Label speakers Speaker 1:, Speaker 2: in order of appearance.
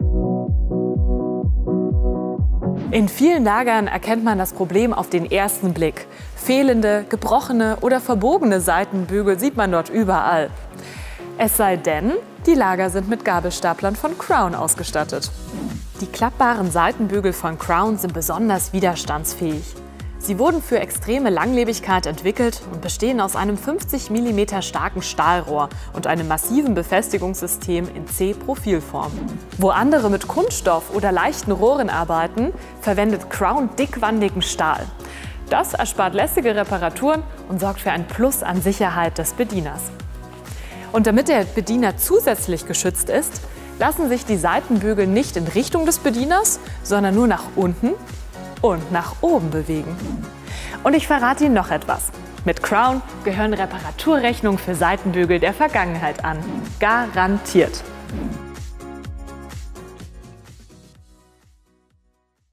Speaker 1: In vielen Lagern erkennt man das Problem auf den ersten Blick. Fehlende, gebrochene oder verbogene Seitenbügel sieht man dort überall. Es sei denn, die Lager sind mit Gabelstaplern von Crown ausgestattet. Die klappbaren Seitenbügel von Crown sind besonders widerstandsfähig. Sie wurden für extreme Langlebigkeit entwickelt und bestehen aus einem 50 mm starken Stahlrohr und einem massiven Befestigungssystem in C-Profilform. Wo andere mit Kunststoff oder leichten Rohren arbeiten, verwendet Crown dickwandigen Stahl. Das erspart lästige Reparaturen und sorgt für ein Plus an Sicherheit des Bedieners. Und damit der Bediener zusätzlich geschützt ist, lassen sich die Seitenbügel nicht in Richtung des Bedieners, sondern nur nach unten und nach oben bewegen. Und ich verrate Ihnen noch etwas. Mit Crown gehören Reparaturrechnungen für Seitenbügel der Vergangenheit an. Garantiert!